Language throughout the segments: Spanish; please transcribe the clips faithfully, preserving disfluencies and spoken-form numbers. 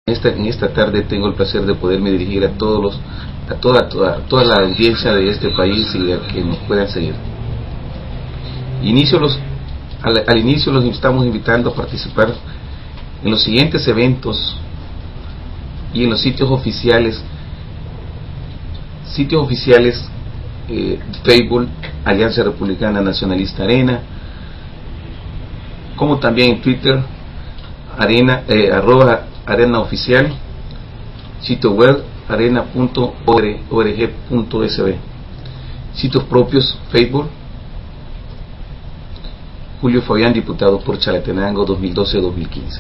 Esta, en esta tarde tengo el placer de poderme dirigir a todos los, a toda, toda, toda la audiencia de este país y a que nos puedan seguir. Inicio los, al, al inicio los estamos invitando a participar en los siguientes eventos y en los sitios oficiales, sitios oficiales eh, Facebook, Alianza Republicana Nacionalista Arena, como también en Twitter, arena, eh, arroba Arena Oficial, sitio web arena punto org punto es be, sitios propios Facebook, Julio Fabián, diputado por Chalatenango dos mil doce a dos mil quince.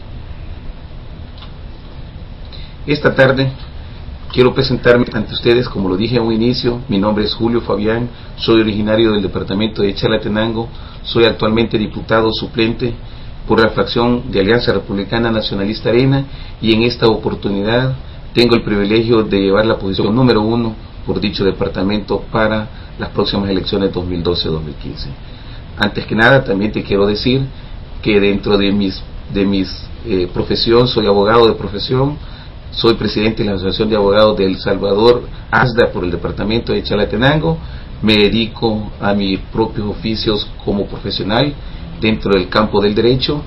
Esta tarde quiero presentarme ante ustedes, como lo dije en un inicio. Mi nombre es Julio Fabián, soy originario del departamento de Chalatenango, soy actualmente diputado suplente por la fracción de Alianza Republicana Nacionalista Arena, y en esta oportunidad tengo el privilegio de llevar la posición número uno por dicho departamento para las próximas elecciones dos mil doce a dos mil quince. Antes que nada, también te quiero decir que dentro de mis, de mis eh, profesión, soy abogado de profesión, soy presidente de la Asociación de Abogados de El Salvador, ASDA, por el departamento de Chalatenango. Me dedico a mis propios oficios como profesional dentro del campo del derecho,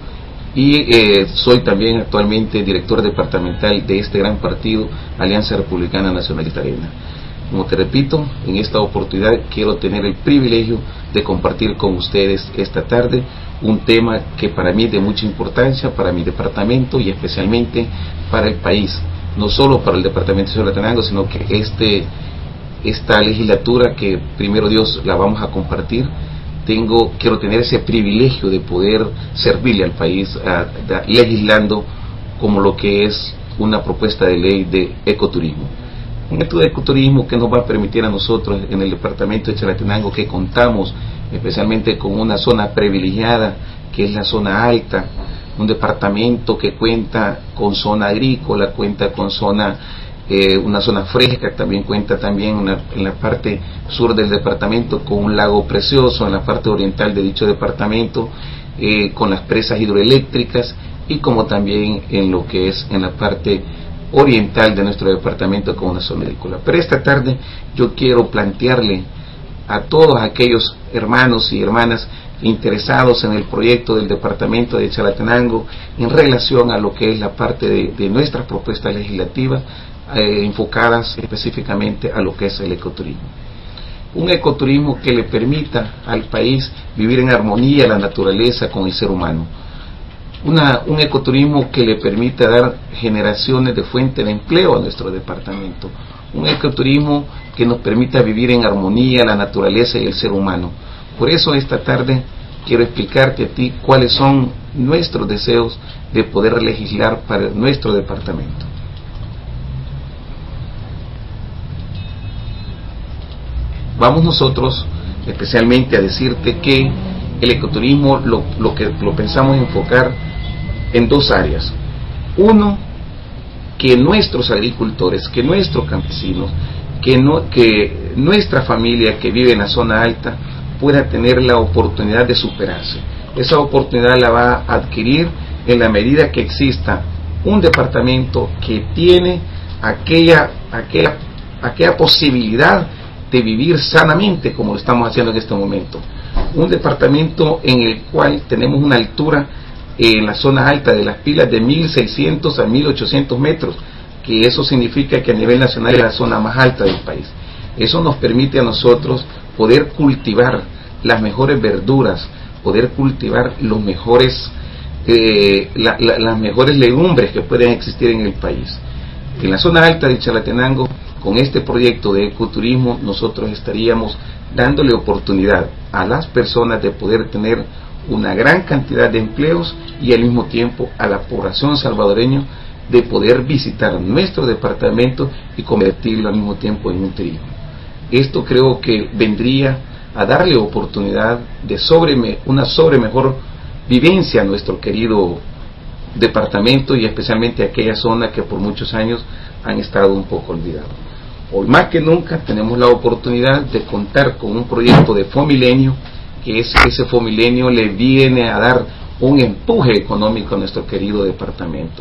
y eh, soy también actualmente director departamental de este gran partido, Alianza Republicana Nacionalista Arena. Como te repito, en esta oportunidad quiero tener el privilegio de compartir con ustedes esta tarde un tema que para mí es de mucha importancia, para mi departamento y especialmente para el país, no solo para el departamento de Chalatenango, sino que este, esta legislatura que primero Dios la vamos a compartir, Tengo, quiero tener ese privilegio de poder servirle al país a, a, legislando como lo que es una propuesta de ley de ecoturismo. Un método de ecoturismo que nos va a permitir a nosotros en el departamento de Chalatenango, que contamos especialmente con una zona privilegiada que es la zona alta, un departamento que cuenta con zona agrícola, cuenta con zona Eh, una zona fresca, también cuenta también una, en la parte sur del departamento con un lago precioso, en la parte oriental de dicho departamento eh, con las presas hidroeléctricas, y como también en lo que es en la parte oriental de nuestro departamento con una zona agrícola. Pero esta tarde yo quiero plantearle a todos aquellos hermanos y hermanas interesados en el proyecto del departamento de Chalatenango en relación a lo que es la parte de, de nuestras propuestas legislativas Eh, enfocadas específicamente a lo que es el ecoturismo. Un ecoturismo que le permita al país vivir en armonía la naturaleza con el ser humano. Una, un ecoturismo que le permita dar generaciones de fuente de empleo a nuestro departamento. Un ecoturismo que nos permita vivir en armonía la naturaleza y el ser humano. Por eso esta tarde quiero explicarte a ti cuáles son nuestros deseos de poder legislar para nuestro departamento. Vamos nosotros especialmente a decirte que el ecoturismo lo, lo que lo pensamos enfocar en dos áreas. Uno, que nuestros agricultores, que nuestros campesinos, que, no, que nuestra familia que vive en la zona alta pueda tener la oportunidad de superarse. Esa oportunidad la va a adquirir en la medida que exista un departamento que tiene aquella, aquella, aquella posibilidad de vivir sanamente como lo estamos haciendo en este momento. Un departamento en el cual tenemos una altura eh, en la zona alta de las pilas de mil seiscientos a mil ochocientos metros, que eso significa que a nivel nacional es la zona más alta del país. Eso nos permite a nosotros poder cultivar las mejores verduras, poder cultivar los mejores, eh, la, la, las mejores legumbres que pueden existir en el país. En la zona alta de Chalatenango, con este proyecto de ecoturismo, nosotros estaríamos dándole oportunidad a las personas de poder tener una gran cantidad de empleos, y al mismo tiempo a la población salvadoreña de poder visitar nuestro departamento y convertirlo al mismo tiempo en un turismo. Esto creo que vendría a darle oportunidad de sobre, una sobre mejor vivencia a nuestro querido departamento, y especialmente a aquella zona que por muchos años han estado un poco olvidados. Hoy más que nunca tenemos la oportunidad de contar con un proyecto de Fomilenio, que es, ese Fomilenio le viene a dar un empuje económico a nuestro querido departamento.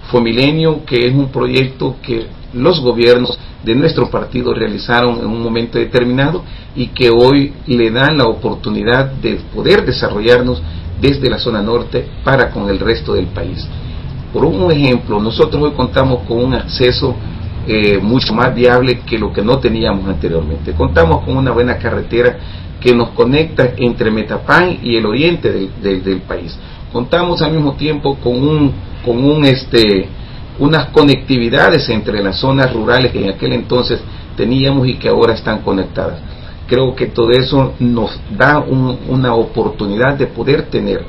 Fomilenio, que es un proyecto que los gobiernos de nuestro partido realizaron en un momento determinado y que hoy le dan la oportunidad de poder desarrollarnos desde la zona norte para con el resto del país. Por un ejemplo, nosotros hoy contamos con un acceso eh, mucho más viable que lo que no teníamos anteriormente. Contamos con una buena carretera que nos conecta entre Metapán y el oriente del, del, del país. Contamos al mismo tiempo con un, con un este, unas conectividades entre las zonas rurales que en aquel entonces teníamos y que ahora están conectadas. Creo que todo eso nos da un, una oportunidad de poder tener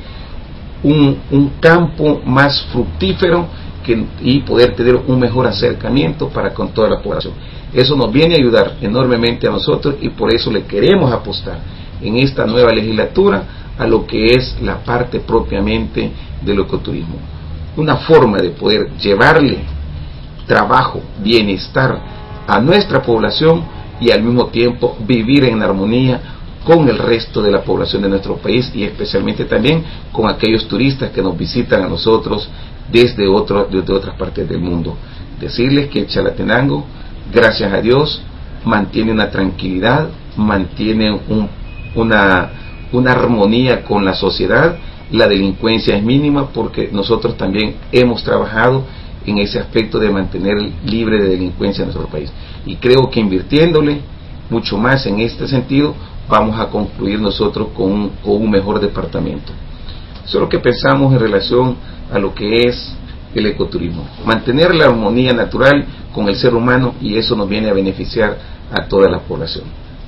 un, un campo más fructífero que, y poder tener un mejor acercamiento para con toda la población. Eso nos viene a ayudar enormemente a nosotros y por eso le queremos apostar en esta nueva legislatura a lo que es la parte propiamente del ecoturismo. Una forma de poder llevarle trabajo, bienestar a nuestra población y al mismo tiempo vivir en armonía con el resto de la población de nuestro país y especialmente también con aquellos turistas que nos visitan a nosotros desde, otro, desde otras partes del mundo. Decirles que Chalatenango, gracias a Dios, mantiene una tranquilidad, mantiene un, una, una armonía con la sociedad. La delincuencia es mínima porque nosotros también hemos trabajado en ese aspecto de mantener libre de delincuencia en nuestro país. Y creo que invirtiéndole mucho más en este sentido, vamos a concluir nosotros con un, con un mejor departamento. Eso es lo que pensamos en relación a lo que es el ecoturismo. Mantener la armonía natural con el ser humano y eso nos viene a beneficiar a toda la población.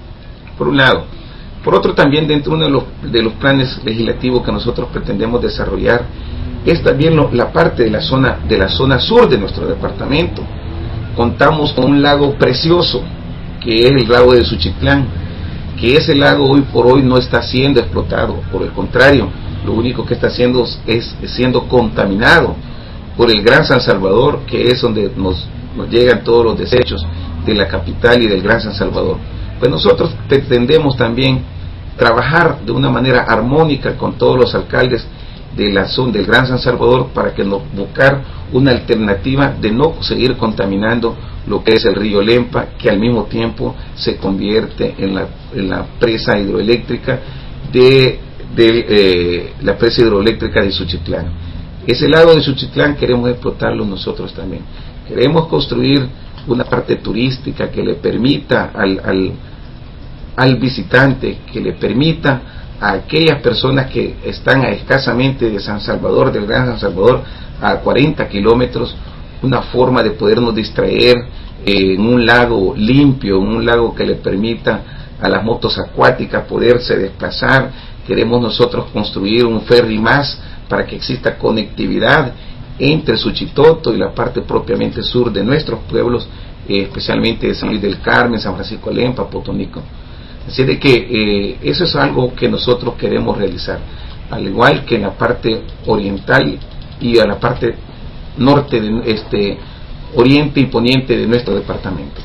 Por un lado. Por otro, también dentro de uno de los, de los planes legislativos que nosotros pretendemos desarrollar es también lo, la parte de la zona de la zona sur de nuestro departamento. Contamos con un lago precioso que es el lago de Suchitlán, que ese lago hoy por hoy no está siendo explotado, por el contrario, lo único que está haciendo es, es siendo contaminado por el Gran San Salvador, que es donde nos, nos llegan todos los desechos de la capital y del Gran San Salvador. Pues nosotros pretendemos también trabajar de una manera armónica con todos los alcaldes de la zona del Gran San Salvador para que nos buscar una alternativa de no seguir contaminando lo que es el río Lempa, que al mismo tiempo se convierte en la, en la presa hidroeléctrica de, de eh, la presa hidroeléctrica de Suchitlán. Ese lago de Suchitlán queremos explotarlo nosotros también. Queremos construir una parte turística que le permita al, al, al visitante, que le permita a aquellas personas que están a escasamente de San Salvador, del Gran San Salvador, a cuarenta kilómetros, una forma de podernos distraer eh, en un lago limpio, en un lago que le permita a las motos acuáticas poderse desplazar. Queremos nosotros construir un ferry más para que exista conectividad entre Suchitoto y la parte propiamente sur de nuestros pueblos, eh, especialmente de San Luis del Carmen, San Francisco de Lempa, Potonico. Así de que eh, eso es algo que nosotros queremos realizar, al igual que en la parte oriental y a la parte norte, de este oriente y poniente de nuestro departamento.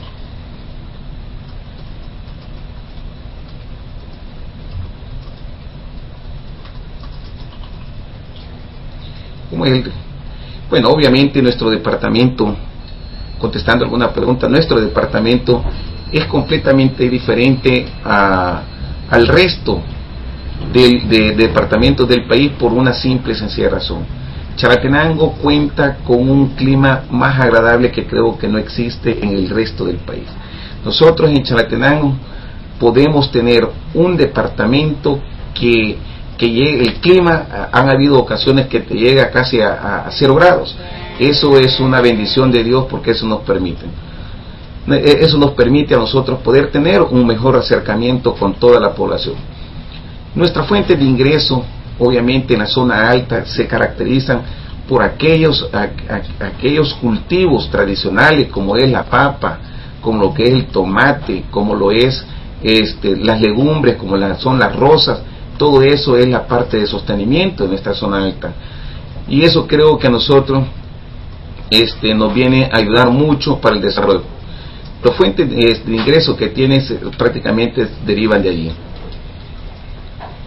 ¿Cómo es el? Bueno, obviamente nuestro departamento, contestando alguna pregunta, nuestro departamento es completamente diferente a, al resto de, de, de departamentos del país por una simple y sencilla razón. Chalatenango cuenta con un clima más agradable que creo que no existe en el resto del país. Nosotros en Chalatenango podemos tener un departamento que, que llegue, el clima, han habido ocasiones que te llega casi a, a cero grados. Eso es una bendición de Dios porque eso nos permite. Eso nos permite a nosotros poder tener un mejor acercamiento con toda la población. Nuestra fuente de ingreso, obviamente en la zona alta, se caracterizan por aquellos, a, a, aquellos cultivos tradicionales como es la papa, como lo que es el tomate, como lo es este, las legumbres, como la, son las rosas. Todo eso es la parte de sostenimiento en esta zona alta. Y eso creo que a nosotros este, nos viene a ayudar mucho para el desarrollo. Las fuentes de ingreso que tienes prácticamente derivan de allí.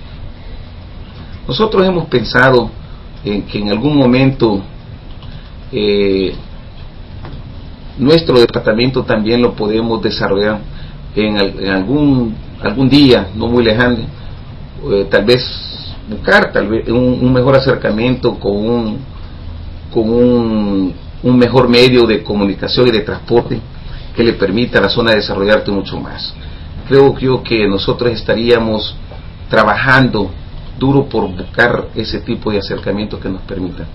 Nosotros hemos pensado en que en algún momento eh, nuestro departamento también lo podemos desarrollar en, en algún algún día no muy lejano, eh, tal vez buscar tal vez un, un mejor acercamiento con un con un, un mejor medio de comunicación y de transporte que le permita a la zona desarrollarse mucho más. Creo yo que nosotros estaríamos trabajando duro por buscar ese tipo de acercamiento que nos permita.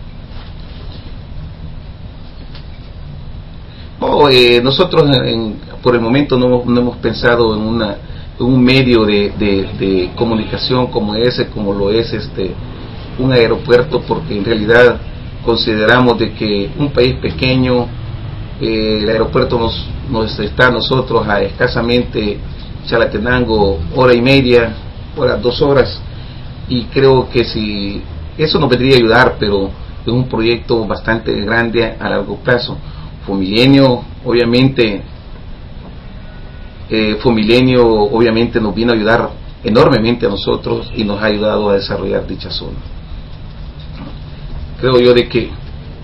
Oh, eh, nosotros en, por el momento no, no hemos pensado en, una, en un medio de, de, de comunicación como ese, como lo es este un aeropuerto, porque en realidad consideramos de que un país pequeño, eh, el aeropuerto nos, nos está a nosotros a escasamente Chalatenango hora y media, hora, dos horas, y creo que si eso nos vendría a ayudar, pero es un proyecto bastante grande a largo plazo. Fomilenio obviamente eh, Fomilenio obviamente nos vino a ayudar enormemente a nosotros y nos ha ayudado a desarrollar dicha zona. Creo yo de que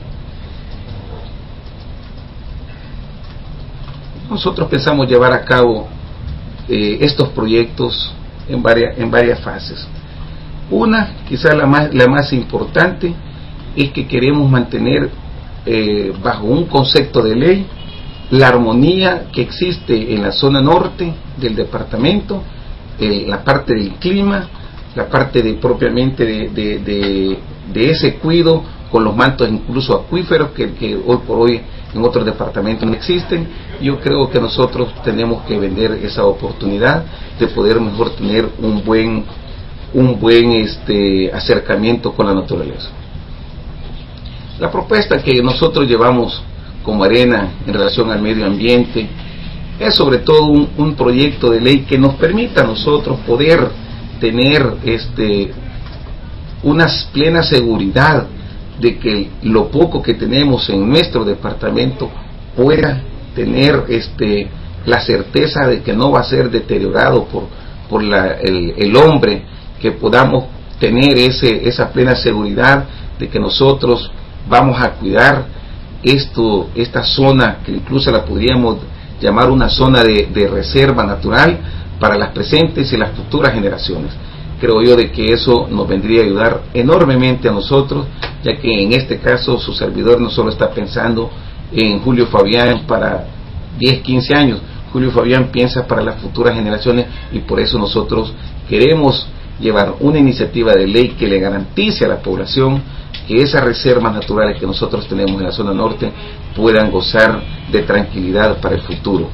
nosotros pensamos llevar a cabo eh, estos proyectos en varias, en varias fases. Una, quizás la más, la más importante, es que queremos mantener eh, bajo un concepto de ley la armonía que existe en la zona norte del departamento, eh, la parte del clima, la parte de propiamente de, de, de, de ese cuido con los mantos incluso acuíferos que, que hoy por hoy en otros departamentos no existen. Yo creo que nosotros tenemos que vender esa oportunidad de poder mejor tener un buen un buen este acercamiento con la naturaleza. La propuesta que nosotros llevamos como Arena en relación al medio ambiente es sobre todo un, un proyecto de ley que nos permita a nosotros poder tener este una plena seguridad de que lo poco que tenemos en nuestro departamento pueda tener este la certeza de que no va a ser deteriorado por, por la, el, el hombre, que podamos tener ese, esa plena seguridad de que nosotros vamos a cuidar esto, esta zona, que incluso la podríamos llamar una zona de, de reserva natural para las presentes y las futuras generaciones. Creo yo de que eso nos vendría a ayudar enormemente a nosotros, ya que en este caso su servidor no solo está pensando en Julio Fabián para diez, quince años, Julio Fabián piensa para las futuras generaciones, y por eso nosotros queremos llevar una iniciativa de ley que le garantice a la población que esas reservas naturales que nosotros tenemos en la zona norte puedan gozar de tranquilidad para el futuro.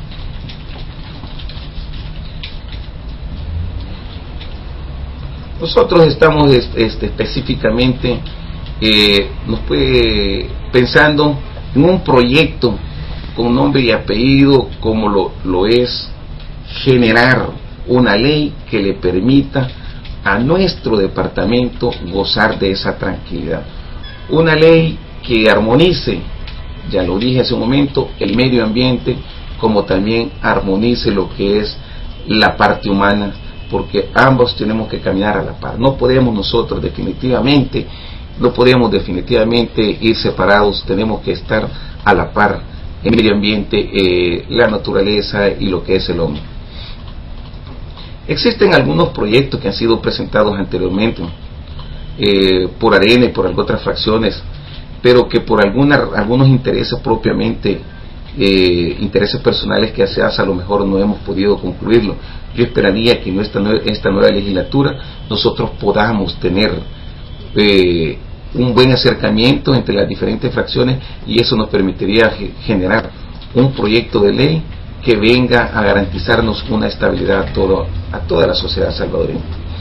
Nosotros estamos este, específicamente eh, nos puede, pensando en un proyecto con nombre y apellido, como lo, lo es generar una ley que le permita a nuestro departamento gozar de esa tranquilidad. Una ley que armonice, ya lo dije hace un momento, el medio ambiente, como también armonice lo que es la parte humana, porque ambos tenemos que caminar a la par. No podemos nosotros definitivamente, no podemos definitivamente ir separados, tenemos que estar a la par, el medio ambiente, eh, la naturaleza y lo que es el hombre. Existen algunos proyectos que han sido presentados anteriormente eh, por Arena y por otras fracciones, pero que por alguna, algunos intereses propiamente, eh, intereses personales que hace a lo mejor no hemos podido concluirlo. Yo esperaría que en esta, esta nueva legislatura nosotros podamos tener eh, un buen acercamiento entre las diferentes fracciones, y eso nos permitiría generar un proyecto de ley que venga a garantizarnos una estabilidad a, todo, a toda la sociedad salvadoreña.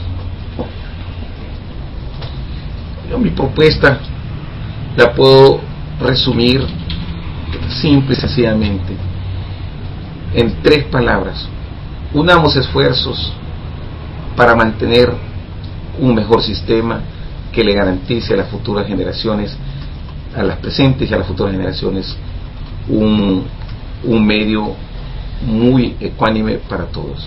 Yo mi propuesta la puedo resumir simple y sencillamente en tres palabras: unamos esfuerzos para mantener un mejor sistema que le garantice a las futuras generaciones, a las presentes y a las futuras generaciones, un, un medio muy ecuánime para todos.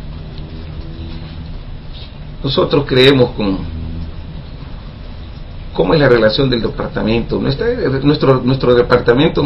Nosotros creemos con, ¿Cómo es la relación del departamento? Nuestra, nuestro, nuestro departamento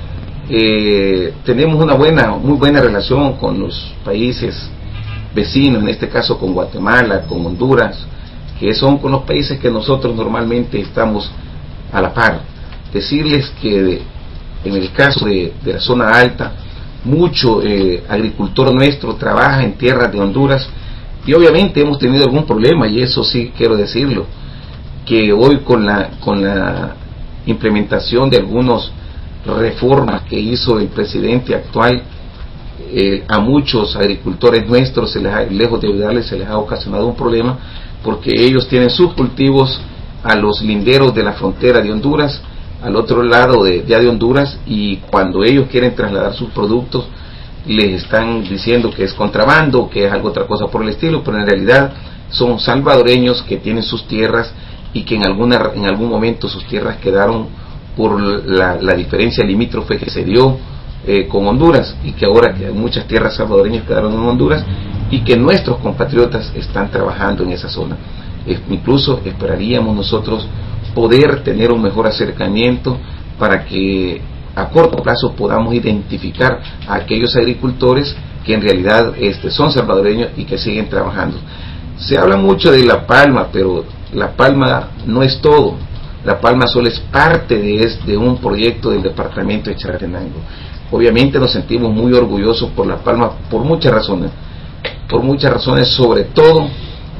eh, tenemos una buena, muy buena relación con los países vecinos, en este caso con Guatemala, con Honduras, que son con los países que nosotros normalmente estamos a la par. Decirles que de, en el caso de, de la zona alta, mucho eh, agricultor nuestro trabaja en tierras de Honduras, y obviamente hemos tenido algún problema, y eso sí quiero decirlo, que hoy con la, con la implementación de algunas reformas que hizo el presidente actual, eh, a muchos agricultores nuestros, se les ha, lejos de ayudarles, se les ha ocasionado un problema, porque ellos tienen sus cultivos a los linderos de la frontera de Honduras, al otro lado de, ya de Honduras, y cuando ellos quieren trasladar sus productos, les están diciendo que es contrabando, que es algo otra cosa por el estilo, pero en realidad son salvadoreños que tienen sus tierras y que en alguna en algún momento sus tierras quedaron por la, la diferencia limítrofe que se dio eh, con Honduras, y que ahora que muchas tierras salvadoreñas quedaron en Honduras, y que nuestros compatriotas están trabajando en esa zona. Eh, incluso esperaríamos nosotros poder tener un mejor acercamiento para que a corto plazo podamos identificar a aquellos agricultores que en realidad este, son salvadoreños y que siguen trabajando. Se habla mucho de La Palma, pero La Palma no es todo. La Palma solo es parte de, de un proyecto del departamento de Chalatenango. Obviamente nos sentimos muy orgullosos por La Palma por muchas razones, por muchas razones, sobre todo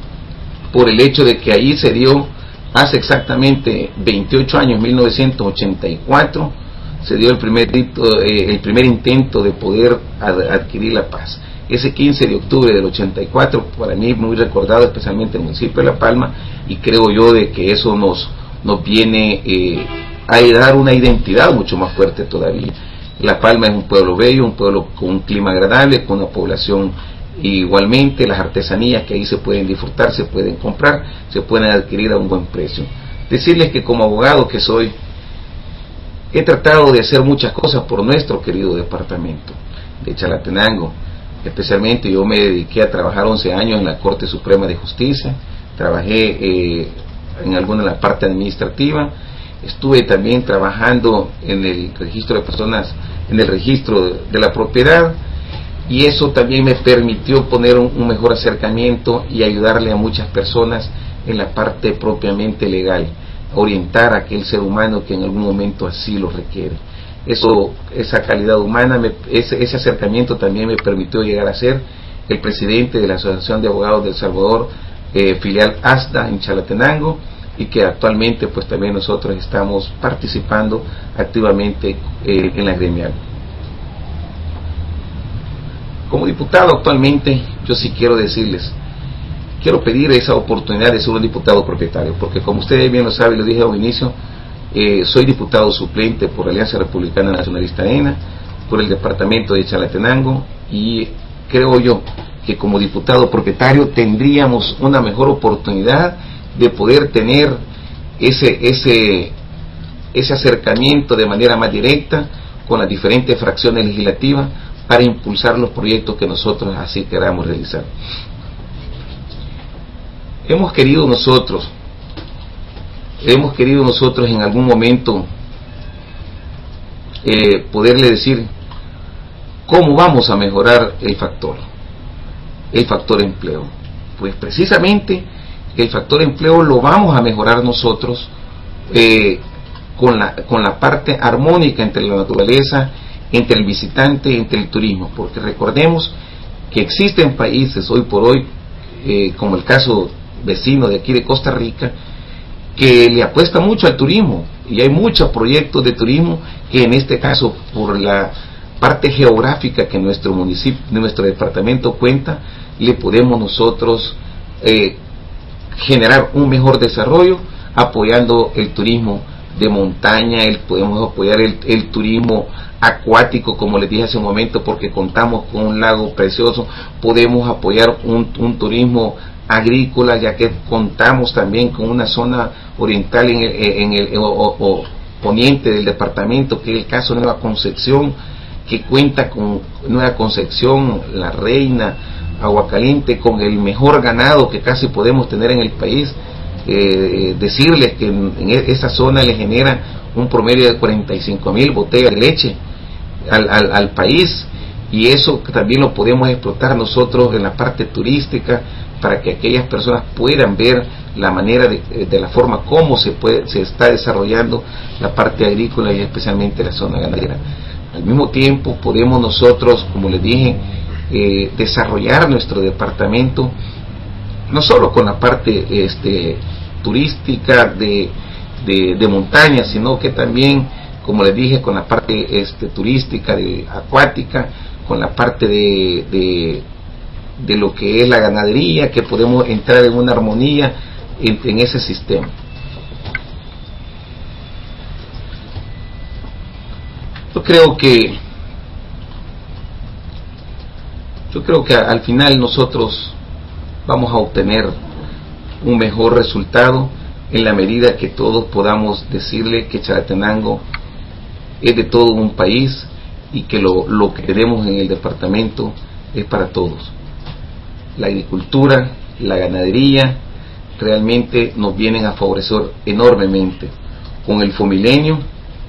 por el hecho de que ahí se dio hace exactamente veintiocho años, mil novecientos ochenta y cuatro, se dio el primer, eh, el primer intento de poder ad, adquirir la paz. Ese quince de octubre del ochenta y cuatro, para mí muy recordado, especialmente en el municipio de La Palma, y creo yo de que eso nos, nos viene eh, a dar una identidad mucho más fuerte todavía. La Palma es un pueblo bello, un pueblo con un clima agradable, con una población igualmente, las artesanías que ahí se pueden disfrutar, se pueden comprar, se pueden adquirir a un buen precio. Decirles que como abogado que soy, he tratado de hacer muchas cosas por nuestro querido departamento de Chalatenango. Especialmente yo me dediqué a trabajar once años en la Corte Suprema de Justicia, trabajé eh, en alguna de la parte administrativa, estuve también trabajando en el registro de personas, en el registro de la propiedad, y eso también me permitió poner un, un mejor acercamiento y ayudarle a muchas personas en la parte propiamente legal, orientar a aquel ser humano que en algún momento así lo requiere. Eso, esa calidad humana, me, ese, ese acercamiento también me permitió llegar a ser el presidente de la Asociación de Abogados de El Salvador, eh, filial ASDA en Chalatenango, y que actualmente pues también nosotros estamos participando activamente eh, en la gremial. Como diputado actualmente, yo sí quiero decirles, quiero pedir esa oportunidad de ser un diputado propietario, porque como ustedes bien lo saben, lo dije al inicio, eh, soy diputado suplente por Alianza Republicana Nacionalista E N A, por el departamento de Chalatenango, y creo yo que como diputado propietario tendríamos una mejor oportunidad de poder tener ese, ese, ese acercamiento de manera más directa con las diferentes fracciones legislativas para impulsar los proyectos que nosotros así queramos realizar. Hemos querido nosotros, hemos querido nosotros en algún momento eh, poderle decir cómo vamos a mejorar el factor, el factor empleo. Pues precisamente el factor empleo lo vamos a mejorar nosotros eh, con, la, con la parte armónica entre la naturaleza, entre el visitante, entre el turismo, porque recordemos que existen países hoy por hoy, eh, como el caso vecino de aquí de Costa Rica, que le apuesta mucho al turismo, y hay muchos proyectos de turismo que en este caso, por la parte geográfica que nuestro municipio, nuestro departamento cuenta, le podemos nosotros eh, generar un mejor desarrollo apoyando el turismo de montaña, el, podemos apoyar el, el turismo acuático, como les dije hace un momento, porque contamos con un lago precioso, podemos apoyar un, un turismo agrícola, ya que contamos también con una zona oriental en el, en el o, o, poniente del departamento, que es el caso de Nueva Concepción, que cuenta con Nueva Concepción, La Reina, Agua Caliente, con el mejor ganado que casi podemos tener en el país, eh, decirles que en, en esa zona le genera un promedio de cuarenta y cinco mil botellas de leche al, al, al país, y eso también lo podemos explotar nosotros en la parte turística para que aquellas personas puedan ver la manera de, de la forma como se puede se está desarrollando la parte agrícola y especialmente la zona ganadera. Al mismo tiempo podemos nosotros, como les dije, eh, desarrollar nuestro departamento no solo con la parte este, turística de, de, de montaña, sino que también, como les dije, con la parte este, turística de, acuática, con la parte de, de, de lo que es la ganadería, que podemos entrar en una armonía en, en ese sistema. Yo creo que yo creo que al final nosotros vamos a obtener un mejor resultado en la medida que todos podamos decirle que Chalatenango es de todo un país y que lo, lo que tenemos en el departamento es para todos. La agricultura, la ganadería realmente nos vienen a favorecer enormemente. Con el Fomilenio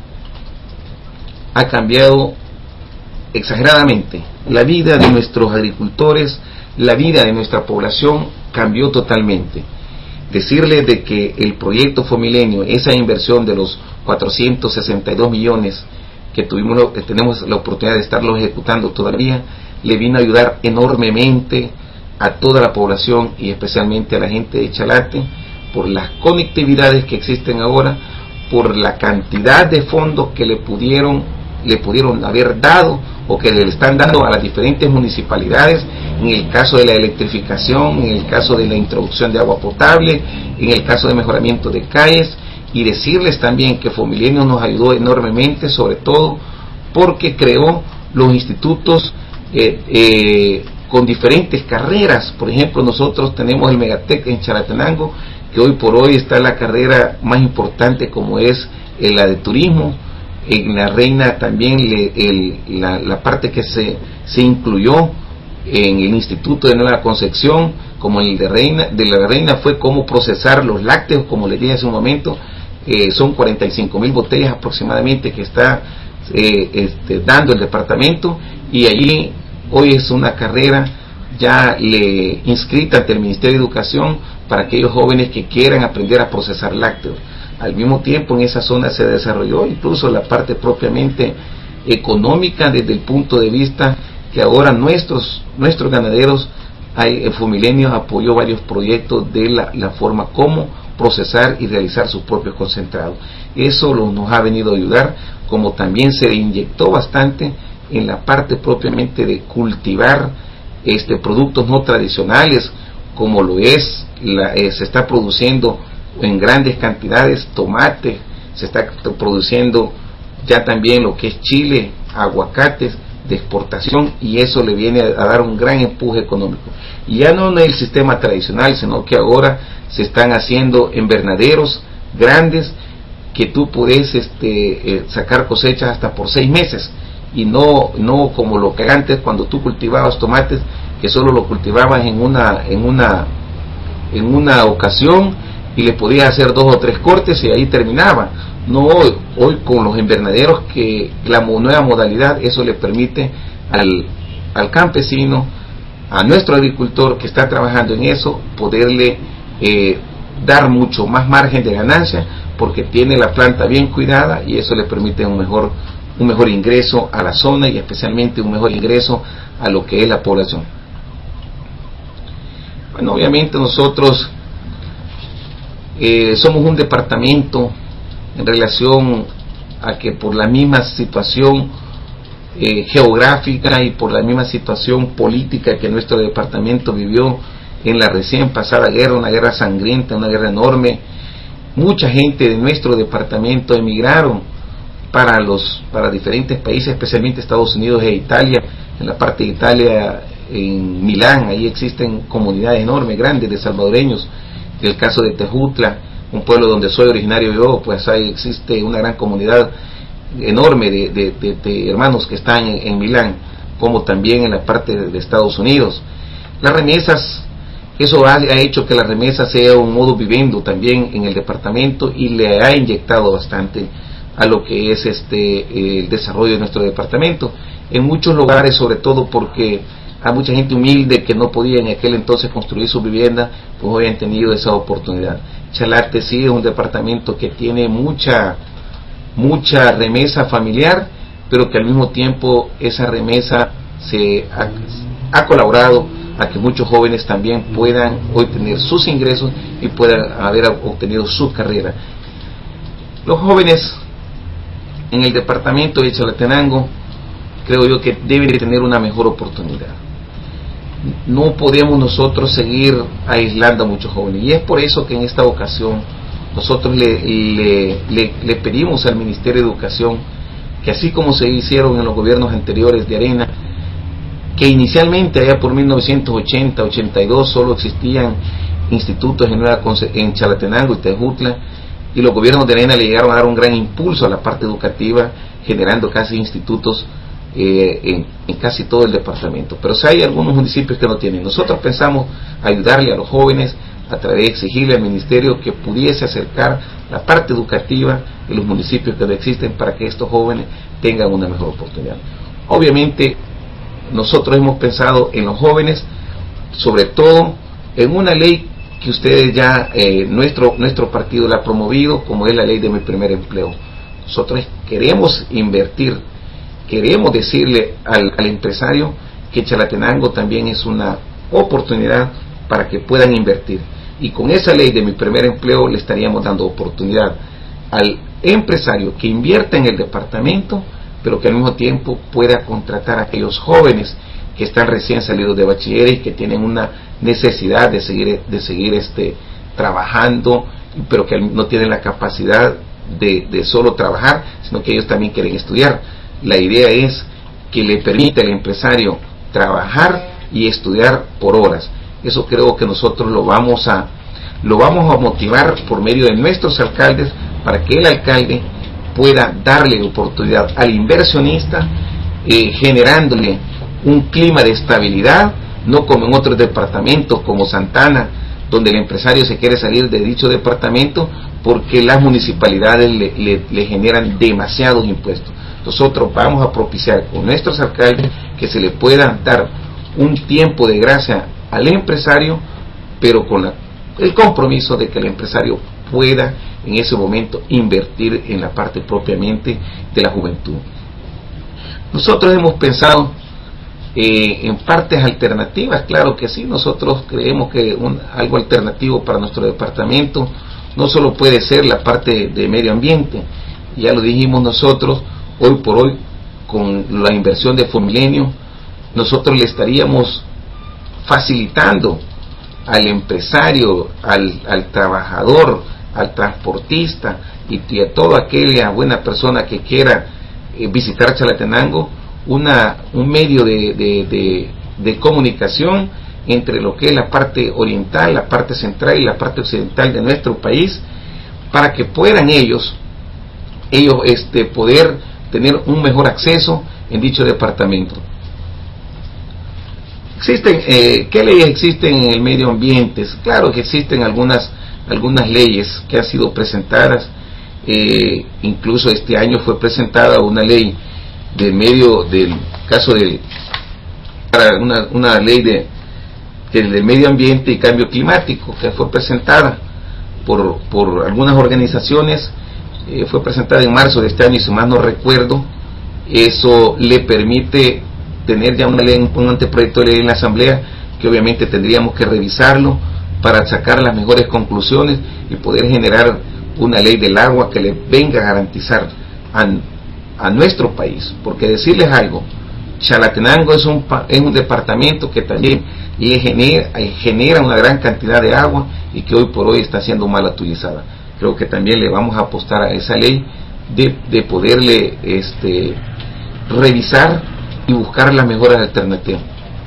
ha cambiado exageradamente la vida de nuestros agricultores, la vida de nuestra población cambió totalmente. Decirles de que el proyecto Fomilenio, esa inversión de los cuatrocientos sesenta y dos millones que tuvimos, que tenemos la oportunidad de estarlo ejecutando todavía, le vino a ayudar enormemente a toda la población y especialmente a la gente de Chalate, por las conectividades que existen ahora, por la cantidad de fondos que le pudieron le pudieron haber dado o que le están dando a las diferentes municipalidades, en el caso de la electrificación, en el caso de la introducción de agua potable, en el caso de mejoramiento de calles, y decirles también que Fomilenio nos ayudó enormemente, sobre todo porque creó los institutos eh, eh, con diferentes carreras. Por ejemplo, nosotros tenemos el Megatec en Chalatenango, que hoy por hoy está la carrera más importante, como es eh, la de turismo. En la Reina también le, el, la, la parte que se, se incluyó en el Instituto de Nueva Concepción, como el de Reina, de la Reina fue cómo procesar los lácteos, como les dije hace un momento, eh, son cuarenta y cinco mil botellas aproximadamente que está eh, este, dando el departamento, y allí hoy es una carrera ya le inscrita ante el Ministerio de Educación para aquellos jóvenes que quieran aprender a procesar lácteos. Al mismo tiempo en esa zona se desarrolló incluso la parte propiamente económica, desde el punto de vista que ahora nuestros nuestros ganaderos, hay, el Fomilenio apoyó varios proyectos de la, la forma como procesar y realizar sus propios concentrados. Eso lo, nos ha venido a ayudar, como también se inyectó bastante en la parte propiamente de cultivar este productos no tradicionales, como lo es la, eh, se está produciendo en grandes cantidades tomate, se está produciendo ya también lo que es chile, aguacates de exportación, y eso le viene a dar un gran empuje económico. Y ya no en el sistema tradicional, sino que ahora se están haciendo invernaderos grandes que tú puedes este, eh, sacar cosechas hasta por seis meses, y no no como lo que antes, cuando tú cultivabas tomates, que solo lo cultivabas en una en una en una ocasión y le podías hacer dos o tres cortes y ahí terminaba. No hoy, hoy con los invernaderos, que la nueva modalidad, eso le permite al, al campesino, a nuestro agricultor que está trabajando en eso, poderle eh, dar mucho más margen de ganancia, porque tiene la planta bien cuidada, y eso le permite un mejor un mejor ingreso a la zona y especialmente un mejor ingreso a lo que es la población. Bueno, obviamente nosotros eh, somos un departamento en relación a que por la misma situación eh, geográfica y por la misma situación política que nuestro departamento vivió en la recién pasada guerra, una guerra sangrienta, una guerra enorme, mucha gente de nuestro departamento emigraron para los para diferentes países, especialmente Estados Unidos e Italia. En la parte de Italia, en Milán, ahí existen comunidades enormes, grandes de salvadoreños. En el caso de Tejutla, un pueblo donde soy originario yo, pues ahí existe una gran comunidad enorme de, de, de, de hermanos que están en, en Milán, como también en la parte de, de Estados Unidos. Las remesas Eso ha, ha hecho que la remesa sea un modo viviendo también en el departamento y le ha inyectado bastante a lo que es este el desarrollo de nuestro departamento. En muchos lugares, sobre todo porque hay mucha gente humilde que no podía en aquel entonces construir su vivienda, pues hoy han tenido esa oportunidad. Chalate sí es un departamento que tiene mucha mucha remesa familiar, pero que al mismo tiempo esa remesa se ha, ha colaborado a que muchos jóvenes también puedan hoy tener sus ingresos y puedan haber obtenido su carrera. Los jóvenes en el departamento de Chalatenango creo yo que deben de tener una mejor oportunidad. No podemos nosotros seguir aislando a muchos jóvenes, y es por eso que en esta ocasión nosotros le, le, le, le pedimos al Ministerio de Educación que, así como se hicieron en los gobiernos anteriores de Arena, que inicialmente allá por mil novecientos ochenta ochenta y dos solo existían institutos en, Nueva Conce en Chalatenango y Tejutla, y los gobiernos de Arena le llegaron a dar un gran impulso a la parte educativa, generando casi institutos eh, en, en casi todo el departamento. Pero si hay algunos municipios que no tienen, nosotros pensamos ayudarle a los jóvenes a través de exigirle al ministerio que pudiese acercar la parte educativa en los municipios que no existen para que estos jóvenes tengan una mejor oportunidad. Obviamente nosotros hemos pensado en los jóvenes, sobre todo en una ley que ustedes ya, eh, nuestro, nuestro partido la ha promovido, como es la ley de mi primer empleo. Nosotros queremos invertir, queremos decirle al, al empresario que Chalatenango también es una oportunidad para que puedan invertir, y con esa ley de mi primer empleo le estaríamos dando oportunidad al empresario que invierta en el departamento, pero que al mismo tiempo pueda contratar a aquellos jóvenes que están recién salidos de bachiller y que tienen una necesidad de seguir de seguir este trabajando, pero que no tienen la capacidad de, de solo trabajar, sino que ellos también quieren estudiar. La idea es que le permita al empresario trabajar y estudiar por horas. Eso creo que nosotros lo vamos a lo vamos a motivar por medio de nuestros alcaldes, para que el alcalde pueda darle oportunidad al inversionista, eh, generándole un clima de estabilidad, no como en otros departamentos como Santana, donde el empresario se quiere salir de dicho departamento porque las municipalidades le, le, le generan demasiados impuestos. Nosotros vamos a propiciar con nuestros alcaldes que se le pueda dar un tiempo de gracia al empresario, pero con la, el compromiso de que el empresario pueda en ese momento invertir en la parte propiamente de la juventud. Nosotros hemos pensado eh, en partes alternativas, claro que sí. Nosotros creemos que un, algo alternativo para nuestro departamento no solo puede ser la parte de medio ambiente, ya lo dijimos nosotros, hoy por hoy con la inversión de Fomilenio nosotros le estaríamos facilitando al empresario, al, al trabajador, al transportista y, y a toda aquella buena persona que quiera eh, visitar Chalatenango, una, un medio de, de, de, de comunicación entre lo que es la parte oriental, la parte central y la parte occidental de nuestro país, para que puedan ellos ellos este, poder tener un mejor acceso en dicho departamento. Existen, eh, ¿qué leyes existen en el medio ambiente? Claro que existen algunas algunas leyes que han sido presentadas, eh, incluso este año fue presentada una ley del medio, del caso de, para una, una ley de, del medio ambiente y cambio climático, que fue presentada por, por algunas organizaciones, eh, fue presentada en marzo de este año, y si más no recuerdo, eso le permite tener ya una ley, un anteproyecto de ley en la asamblea, que obviamente tendríamos que revisarlo para sacar las mejores conclusiones y poder generar una ley del agua que le venga a garantizar a, a nuestro país. Porque decirles algo, Chalatenango es un, es un departamento que también le genera, genera una gran cantidad de agua y que hoy por hoy está siendo mal utilizada. Creo que también le vamos a apostar a esa ley de, de poderle este, revisar y buscar las mejores alternativas.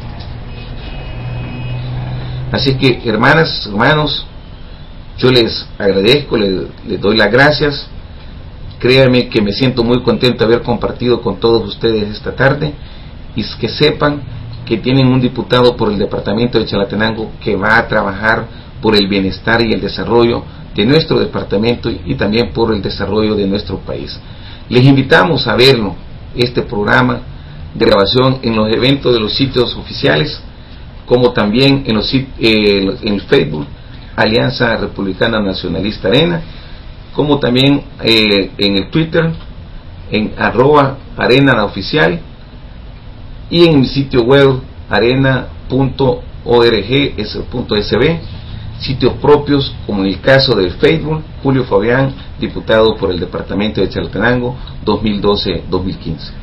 Así que, hermanas, hermanos, yo les agradezco, les, les doy las gracias. Créanme que me siento muy contento de haber compartido con todos ustedes esta tarde, y que sepan que que tienen un diputado por el departamento de Chalatenango que va a trabajar por el bienestar y el desarrollo de nuestro departamento y también por el desarrollo de nuestro país. Les invitamos a verlo, este programa de grabación, en los eventos de los sitios oficiales, como también en, los, eh, en Facebook, Alianza Republicana Nacionalista Arena, como también eh, en el Twitter, en arroba arena oficial, y en mi sitio web arena punto org punto s b, sitios propios como en el caso del Facebook, Julio Fabián, diputado por el departamento de Chalatenango dos mil doce a dos mil quince.